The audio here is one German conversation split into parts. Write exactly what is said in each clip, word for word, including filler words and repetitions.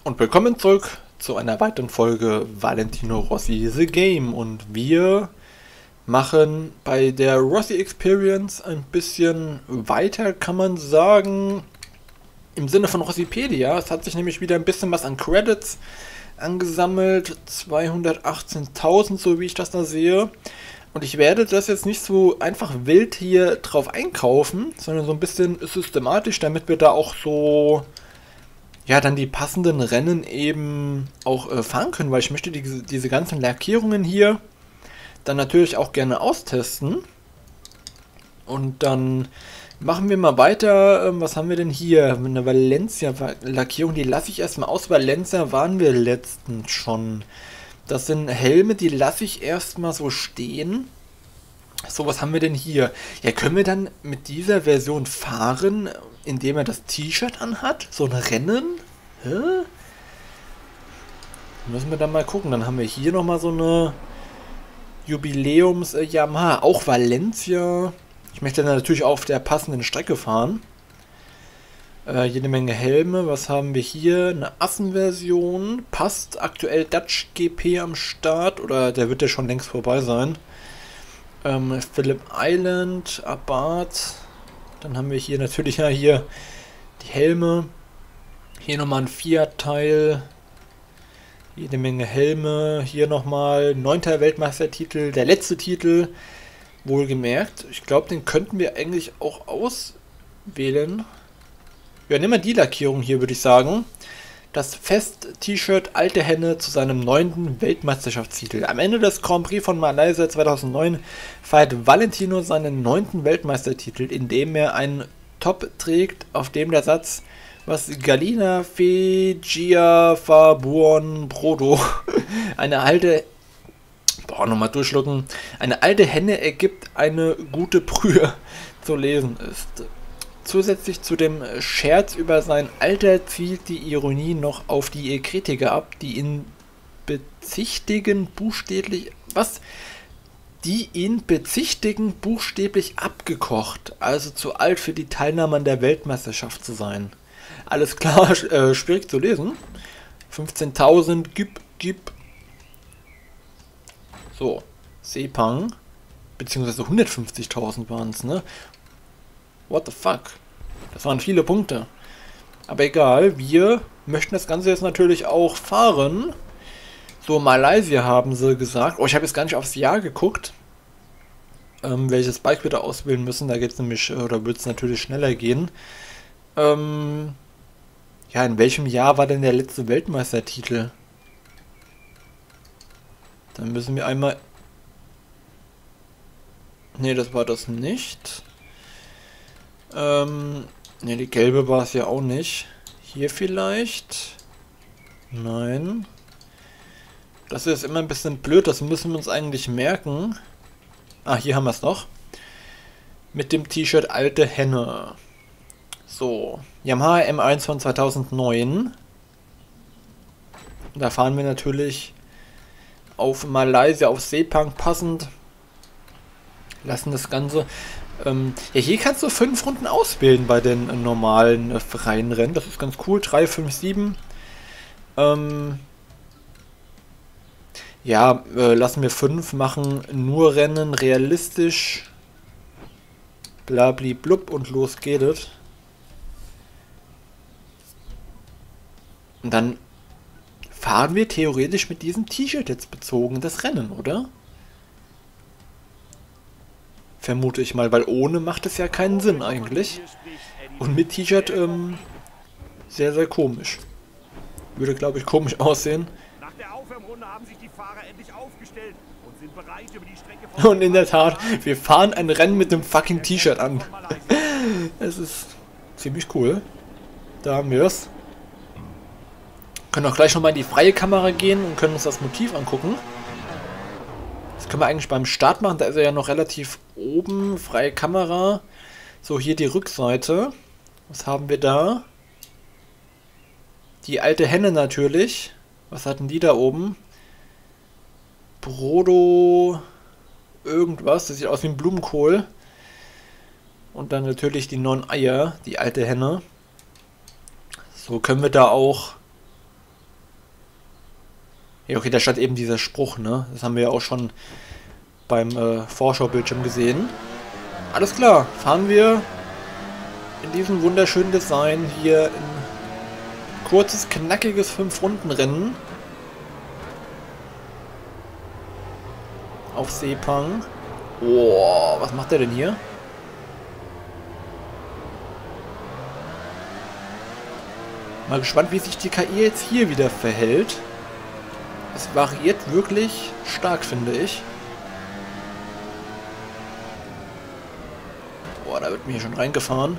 Und willkommen zurück zu einer weiteren Folge Valentino Rossi The Game. Und wir machen bei der Rossi Experience ein bisschen weiter, kann man sagen, im Sinne von Rossipedia. Es hat sich nämlich wieder ein bisschen was an Credits angesammelt, zweihundertachtzehntausend, so wie ich das da sehe. Und ich werde das jetzt nicht so einfach wild hier drauf einkaufen, sondern so ein bisschen systematisch, damit wir da auch so, ja, dann die passenden Rennen eben auch äh, fahren können, weil ich möchte die, diese ganzen Lackierungen hier dann natürlich auch gerne austesten. Und dann machen wir mal weiter. Ähm, was haben wir denn hier? Eine Valencia-Lackierung, die lasse ich erstmal aus. Valencia waren wir letztens schon. Das sind Helme, die lasse ich erstmal so stehen. So, was haben wir denn hier? Ja, können wir dann mit dieser Version fahren, indem er das T-Shirt anhat? So ein Rennen? Hä? Müssen wir dann mal gucken. Dann haben wir hier nochmal so eine Jubiläums-Yamaha. Auch Valencia. Ich möchte dann natürlich auf der passenden Strecke fahren. Äh, jede Menge Helme. Was haben wir hier? Eine Assen-Version. Passt aktuell Dutch G P am Start. Oder der wird ja schon längst vorbei sein. Ähm, Phillip Island, Abarth. Dann haben wir hier natürlich ja hier die Helme. Hier nochmal ein Fiat-Teil. Jede Menge Helme. Hier nochmal neunter Weltmeistertitel. Der letzte Titel. Wohlgemerkt. Ich glaube, den könnten wir eigentlich auch auswählen. Ja, nehmen wir die Lackierung hier, würde ich sagen. Das Fest-T-Shirt Alte Henne zu seinem neunten Weltmeisterschaftstitel. Am Ende des Grand Prix von Malaysia zweitausendneun feiert Valentino seinen neunten Weltmeistertitel, indem er einen Top trägt, auf dem der Satz "Was Galina Fegia Fabuon Brodo" eine alte Boah, nochmal durchschlucken. Eine alte Henne ergibt eine gute Brühe zu lesen ist. Zusätzlich zu dem Scherz über sein Alter zielt die Ironie noch auf die Kritiker ab, die ihn bezichtigen buchstäblich, was? Die ihn bezichtigen buchstäblich abgekocht, also zu alt für die Teilnahme an der Weltmeisterschaft zu sein. Alles klar, äh, schwierig zu lesen. fünfzehntausend, gib, gib. So, Sepang, beziehungsweise hundertfünfzigtausend waren es, ne? What the fuck? Das waren viele Punkte. Aber egal, wir möchten das Ganze jetzt natürlich auch fahren. So, Malaysia haben sie gesagt. Oh, ich habe jetzt gar nicht aufs Jahr geguckt, ähm, welches Bike wir da auswählen müssen. Da geht es nämlich, oder wird es natürlich schneller gehen. Ähm, ja, in welchem Jahr war denn der letzte Weltmeistertitel? Dann müssen wir einmal... Ne, das war das nicht. Ähm, ne, die gelbe war es ja auch nicht. Hier vielleicht? Nein. Das ist immer ein bisschen blöd, das müssen wir uns eigentlich merken. Ah, hier haben wir es noch. Mit dem T-Shirt Alte Henne. So, Yamaha M eins von zweitausendneun. Da fahren wir natürlich auf Malaysia, auf Sepang passend. Lassen das Ganze... Ähm, ja, hier kannst du fünf Runden auswählen bei den äh, normalen äh, freien Rennen. Das ist ganz cool. drei, fünf, sieben. Ähm, ja, äh, lassen wir fünf machen. Nur Rennen, realistisch. Blabli blub und los geht es. Und dann fahren wir theoretisch mit diesem T-Shirt jetzt bezogen das Rennen, oder? Vermute ich mal, weil ohne macht es ja keinen Sinn eigentlich. Und mit T-Shirt, ähm, sehr, sehr komisch. Würde, glaube ich, komisch aussehen. Nach der Aufwärmrunde haben sich die Fahrer endlich aufgestellt und sind bereit, über die Strecke... Und in der Tat, wir fahren ein Rennen mit dem fucking T-Shirt an. Es ist ziemlich cool. Da haben wir es. Können auch gleich nochmal in die freie Kamera gehen und können uns das Motiv angucken. Das können wir eigentlich beim Start machen, da ist er ja noch relativ oben, freie Kamera. So, hier die Rückseite. Was haben wir da? Die alte Henne natürlich. Was hatten die da oben? Brodo irgendwas, das sieht aus wie ein Blumenkohl. Und dann natürlich die neun Eier, die alte Henne. So können wir da auch Ja, okay, da stand eben dieser Spruch, ne? Das haben wir ja auch schon beim äh, Vorschaubildschirm gesehen. Alles klar, fahren wir in diesem wunderschönen Design hier in kurzes, knackiges fünf-Runden-Rennen auf Sepang. Oh, was macht der denn hier? Mal gespannt, wie sich die K I jetzt hier wieder verhält. Es variiert wirklich stark, finde ich. Boah, da wird mir hier schon reingefahren.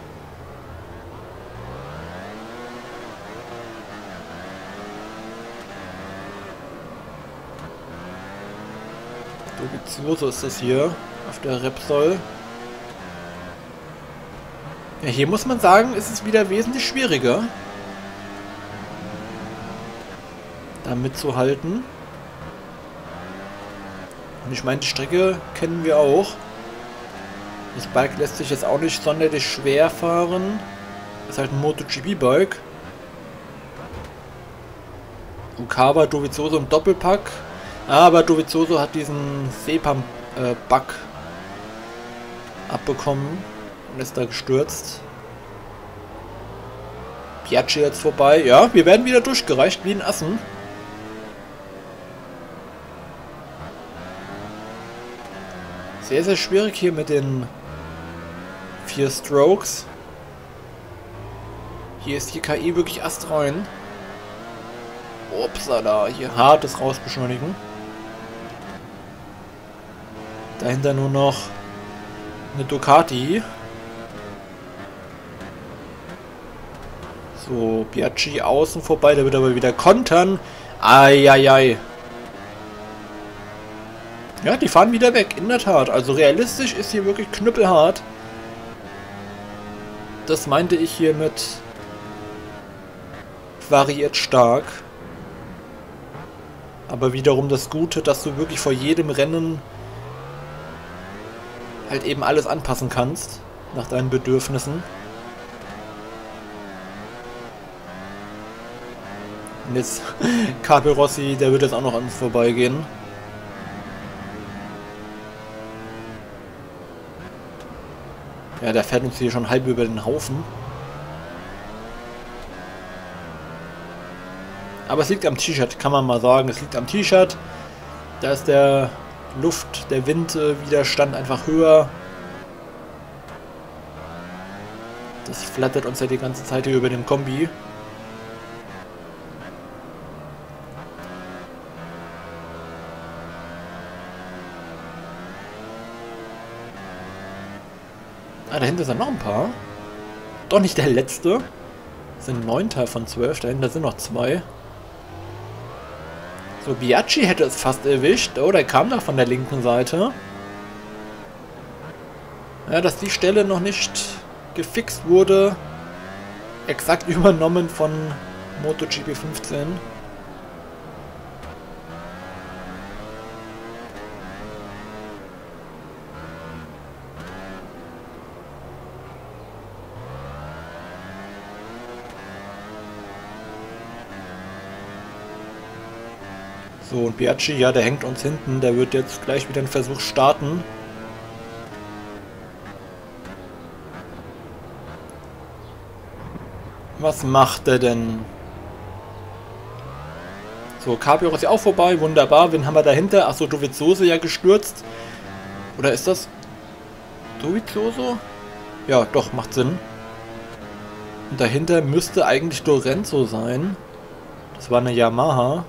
So ist das hier auf der Repsol. Ja, hier muss man sagen, ist es wieder wesentlich schwieriger, da mitzuhalten. Und ich meine, die Strecke kennen wir auch. Das Bike lässt sich jetzt auch nicht sonderlich schwer fahren. Das ist halt ein MotoGP-Bike. Okawa, Dovizioso im Doppelpack. Aber Dovizioso hat diesen Sepang-Bug äh, abbekommen und ist da gestürzt. Biaggi jetzt vorbei. Ja, wir werden wieder durchgereicht wie ein Assen. Sehr, sehr schwierig hier mit den vier Strokes. Hier ist die K I wirklich astrein. Upsala, hier hartes Rausbeschleunigen. Dahinter nur noch eine Ducati. So, Biaggi außen vorbei, der wird aber wieder kontern. Eieiei. Ja, die fahren wieder weg, in der Tat. Also realistisch ist hier wirklich knüppelhart. Das meinte ich hier mit variiert stark. Aber wiederum das Gute, dass du wirklich vor jedem Rennen halt eben alles anpassen kannst, nach deinen Bedürfnissen. Und jetzt Capirossi, der wird jetzt auch noch an uns vorbeigehen. Ja, der fährt uns hier schon halb über den Haufen. Aber es liegt am T-Shirt, kann man mal sagen. Es liegt am T-Shirt. Da ist der Luft, der Windwiderstand einfach höher. Das flattert uns ja die ganze Zeit hier über den Kombi. Ah, dahinter sind noch ein paar. Doch nicht der letzte. Das sind neunter von zwölf. Dahinter sind noch zwei. So, Biaggi hätte es fast erwischt. Oh, der kam noch von der linken Seite. Ja, dass die Stelle noch nicht gefixt wurde. Exakt übernommen von MotoGP fünfzehn. So, und Biaggi, ja, der hängt uns hinten. Der wird jetzt gleich wieder einen Versuch starten. Was macht er denn? So, Capiro ist ja auch vorbei. Wunderbar. Wen haben wir dahinter? Achso, Dovizioso ja gestürzt. Oder ist das Dovizioso? Ja, doch, macht Sinn. Und dahinter müsste eigentlich Lorenzo sein. Das war eine Yamaha.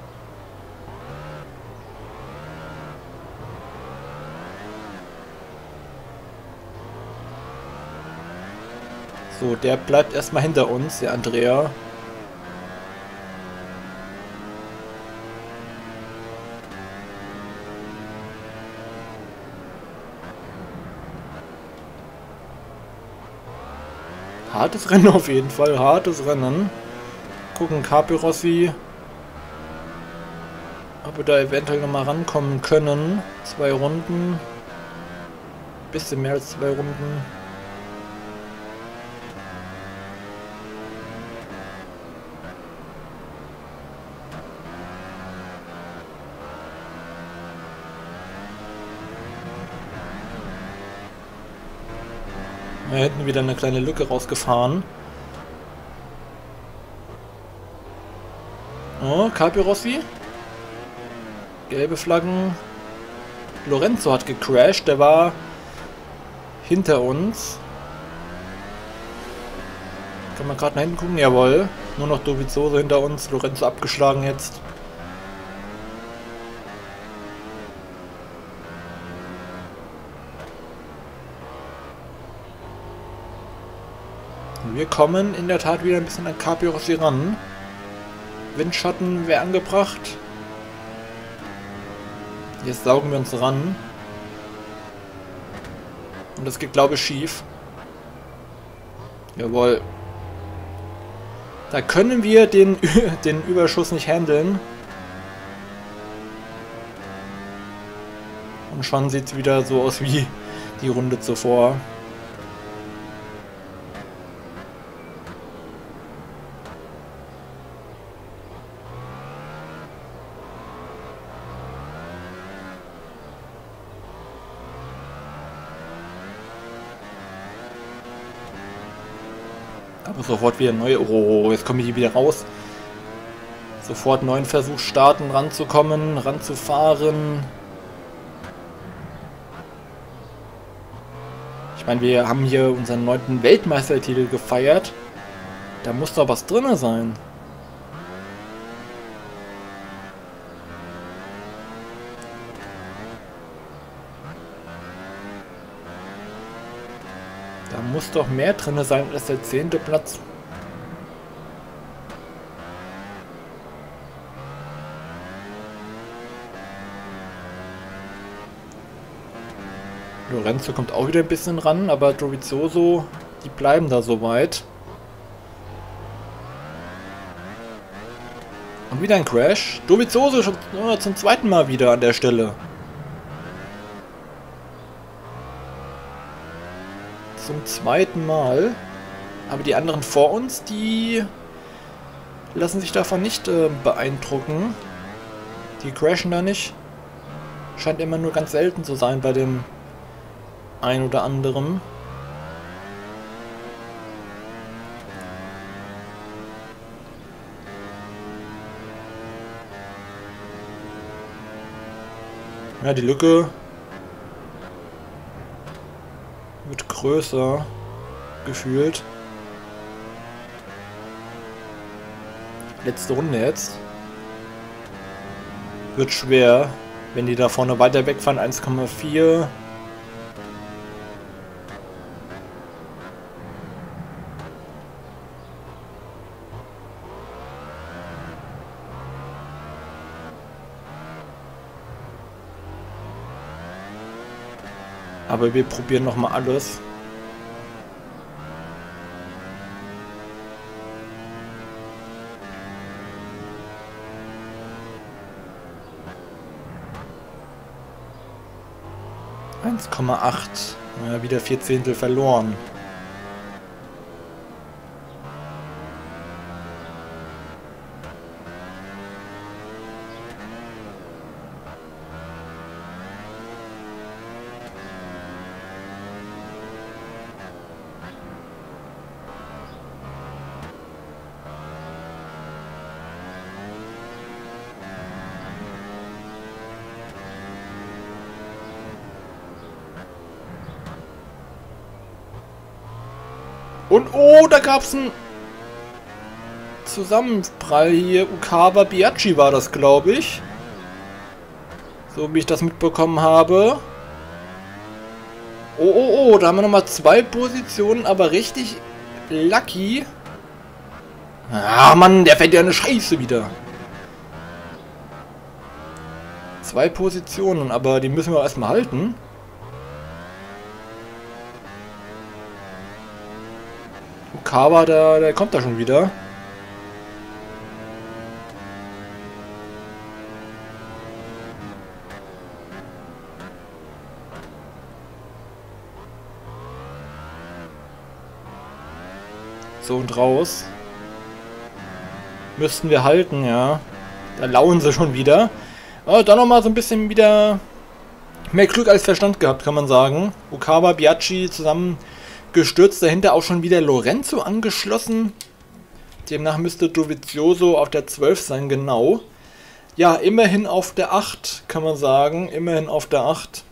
So, der bleibt erstmal hinter uns, der Andrea. Hartes Rennen auf jeden Fall, hartes Rennen. Gucken, Capirossi, ob wir da eventuell nochmal rankommen können. Zwei Runden. Bisschen mehr als zwei Runden. Da hinten wieder eine kleine Lücke rausgefahren. Oh, Capirossi. Gelbe Flaggen. Lorenzo hat gecrashed. Der war hinter uns. Kann man gerade nach hinten gucken? Jawohl. Nur noch Dovizioso hinter uns. Lorenzo abgeschlagen jetzt. Wir kommen in der Tat wieder ein bisschen an Capirossi ran. Windschatten wäre angebracht. Jetzt saugen wir uns ran. Und das geht, glaube ich, schief. Jawohl. Da können wir den, den Überschuss nicht handeln. Und schon sieht es wieder so aus wie die Runde zuvor. Aber sofort wieder neu. Oh, jetzt komme ich hier wieder raus. Sofort neuen Versuch starten, ranzukommen, ranzufahren. Ich meine, wir haben hier unseren neunten Weltmeistertitel gefeiert. Da muss doch was drin sein. Da muss doch mehr drin sein als der zehnte Platz. Lorenzo kommt auch wieder ein bisschen ran, aber Dovizioso, die bleiben da so weit. Und wieder ein Crash. Dovizioso schon oh, zum zweiten Mal wieder an der Stelle. Zum zweiten Mal. Aber die anderen vor uns, die lassen sich davon nicht äh, beeindrucken. Die crashen da nicht. Scheint immer nur ganz selten zu sein bei dem ein oder anderen. Ja, die Lücke wird größer gefühlt. Letzte Runde jetzt. Wird schwer, wenn die da vorne weiter wegfahren. eins Komma vier. Aber wir probieren noch mal alles. eins Komma acht. Ja, wieder vier Zehntel verloren. Und oh, da gab es einen Zusammenprall hier. Ukawa Biaggi war das, glaube ich. So wie ich das mitbekommen habe. Oh, oh, oh, da haben wir nochmal zwei Positionen, aber richtig lucky. Ah, Mann, der fährt ja eine Scheiße wieder. Zwei Positionen, aber die müssen wir erstmal halten. Ukawa, der, der kommt da schon wieder. So und raus. Müssten wir halten, ja. Da lauern sie schon wieder. Aber dann nochmal so ein bisschen wieder mehr Glück als Verstand gehabt, kann man sagen. Ukawa, Biaggi zusammen gestürzt. Dahinter auch schon wieder Lorenzo angeschlossen. Demnach müsste Dovizioso auf der zwölf sein, genau. Ja, immerhin auf der acht, kann man sagen. Immerhin auf der acht.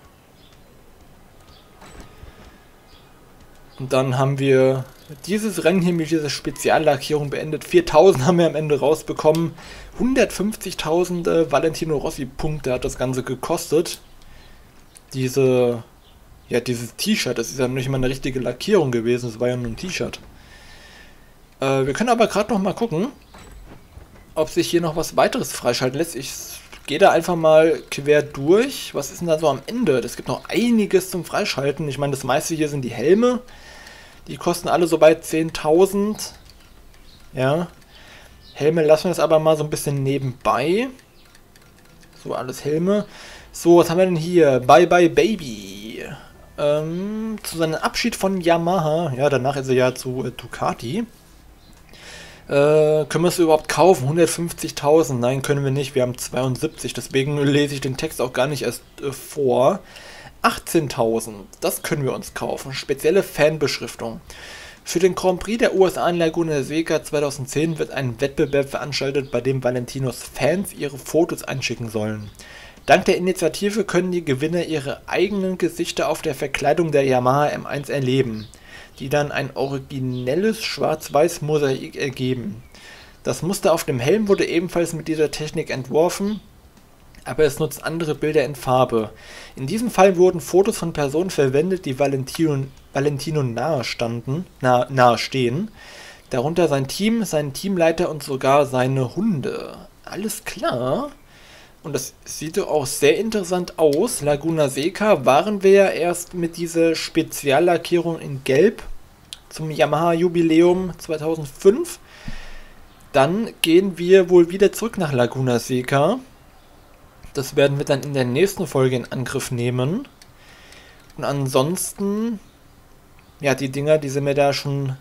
Und dann haben wir dieses Rennen hier mit dieser Speziallackierung beendet. viertausend haben wir am Ende rausbekommen. hundertfünfzigtausend äh, Valentino Rossi Punkte hat das Ganze gekostet. Diese, ja, dieses T-Shirt, das ist ja nicht mal eine richtige Lackierung gewesen, das war ja nur ein T-Shirt. Äh, wir können aber gerade noch mal gucken, ob sich hier noch was weiteres freischalten lässt. Ich gehe da einfach mal quer durch. Was ist denn da so am Ende? Es gibt noch einiges zum Freischalten. Ich meine, das meiste hier sind die Helme. Die kosten alle so bei zehntausend. Ja. Helme lassen wir jetzt aber mal so ein bisschen nebenbei. So, alles Helme. So, was haben wir denn hier? Bye Bye Baby. Ähm, zu seinem Abschied von Yamaha. Ja, danach ist er ja zu äh, Ducati. Äh, können wir es überhaupt kaufen? hundertfünfzigtausend? Nein, können wir nicht. Wir haben zweiundsiebzig. Deswegen lese ich den Text auch gar nicht erst äh, vor. achtzehntausend. Das können wir uns kaufen. Spezielle Fanbeschriftung. Für den Grand Prix der U S A in Laguna Seca zweitausendzehn wird ein Wettbewerb veranstaltet, bei dem Valentinos Fans ihre Fotos einschicken sollen. Dank der Initiative können die Gewinner ihre eigenen Gesichter auf der Verkleidung der Yamaha M eins erleben, die dann ein originelles Schwarz-Weiß-Mosaik ergeben. Das Muster auf dem Helm wurde ebenfalls mit dieser Technik entworfen, aber es nutzt andere Bilder in Farbe. In diesem Fall wurden Fotos von Personen verwendet, die Valentino, Valentino nahe standen, nah, nahe stehen. Darunter sein Team, sein Teamleiter und sogar seine Hunde. Alles klar. Und das sieht doch auch sehr interessant aus. Laguna Seca waren wir ja erst mit dieser Speziallackierung in Gelb zum Yamaha-Jubiläum zweitausendfünf. Dann gehen wir wohl wieder zurück nach Laguna Seca. Das werden wir dann in der nächsten Folge in Angriff nehmen. Und ansonsten, ja, die Dinger, die sind mir da schon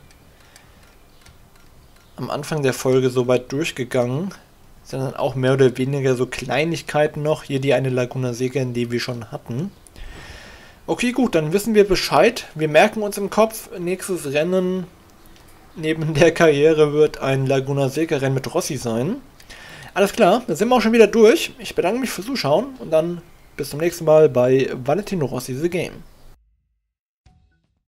am Anfang der Folge so weit durchgegangen. Sind dann auch mehr oder weniger so Kleinigkeiten noch. Hier die eine Laguna Seca, die wir schon hatten. Okay, gut, dann wissen wir Bescheid. Wir merken uns im Kopf, nächstes Rennen neben der Karriere wird ein Laguna Seca Rennen mit Rossi sein. Alles klar, dann sind wir auch schon wieder durch. Ich bedanke mich fürs Zuschauen und dann bis zum nächsten Mal bei Valentino Rossi The Game.